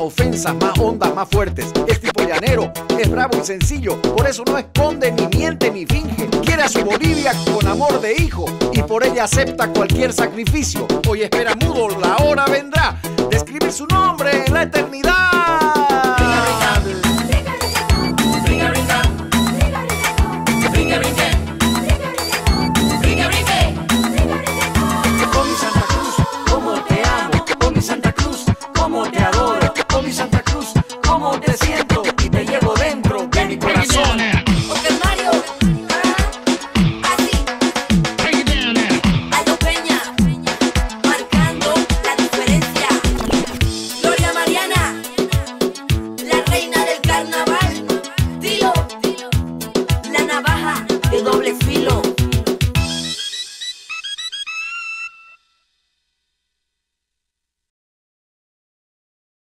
ofensas más hondas, más fuertes. Es tipo llanero, es bravo y sencillo, por eso no esconde, ni miente, ni finge. Quiere a su Bolivia con amor de hijo y por ella acepta cualquier sacrificio. Hoy espera mudo, la hora vendrá de escribir su nombre en la eternidad. Oh mi Santa Cruz, cómo te amo. Oh mi Santa Cruz, cómo te adoro. Oh mi Santa Cruz, cómo te siento.